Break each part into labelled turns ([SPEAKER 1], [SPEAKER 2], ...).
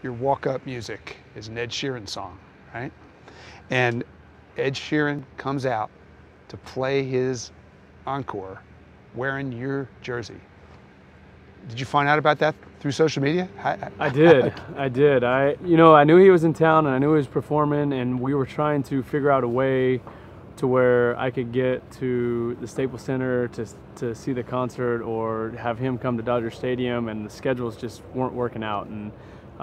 [SPEAKER 1] your walk-up music is an Ed Sheeran song, right? And Ed Sheeran comes out to play his encore wearing your jersey. Did you find out about that through social media?
[SPEAKER 2] I did. I knew he was in town and I knew he was performing, and we were trying to figure out a way to where I could get to the Staples Center to see the concert or have him come to Dodger Stadium, and the schedules just weren't working out. And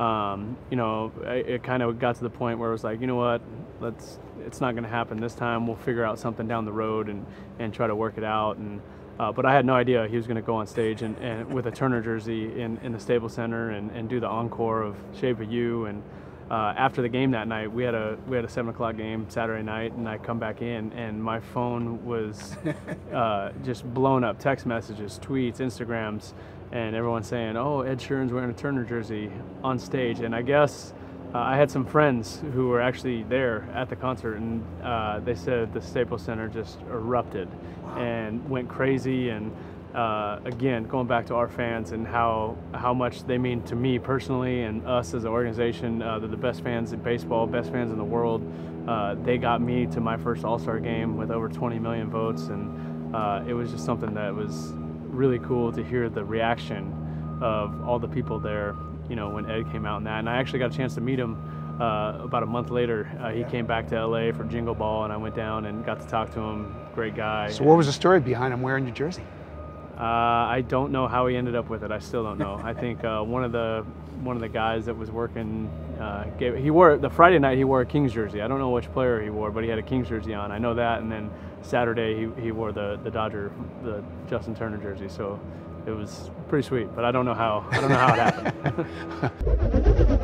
[SPEAKER 2] it kind of got to the point where it was like, you know what, it's not going to happen this time. We'll figure out something down the road and try to work it out. And but I had no idea he was going to go on stage and with a Turner jersey in the Staples Center and do the encore of Shape of You. And after the game that night, we had a 7 o'clock game Saturday night, and I come back in and my phone was just blown up. Text messages, tweets, Instagrams, and everyone saying, "Oh, Ed Sheeran's wearing a Turner jersey on stage." And I guess I had some friends who were actually there at the concert, and they said the Staples Center just erupted and went crazy. And again, going back to our fans and how much they mean to me personally and us as an organization, they're the best fans in baseball, best fans in the world. They got me to my first All-Star game with over 20 million votes, and it was just something that was really cool to hear the reaction of all the people there, when Ed came out in that. And I actually got a chance to meet him about a month later. He came back to LA for Jingle Ball, and I went down and got to talk to him. Great guy.
[SPEAKER 1] So what was the story behind him wearing your jersey?
[SPEAKER 2] I don't know how he ended up with it. I still don't know. I think one of the guys that was working, he wore the Friday night. He wore a Kings jersey. I don't know which player he wore, but he had a Kings jersey on. I know that. And then Saturday he wore the Justin Turner jersey. So it was pretty sweet. But I don't know how it happened.